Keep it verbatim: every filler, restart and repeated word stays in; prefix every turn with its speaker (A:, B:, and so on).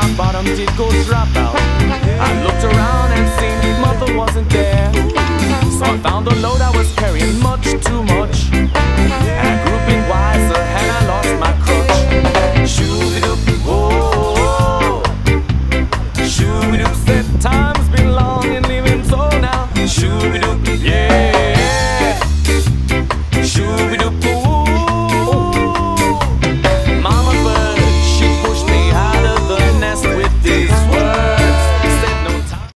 A: my bottom did go drop out. I looked around and seen mother wasn't there, so I found the load I was carrying much too much.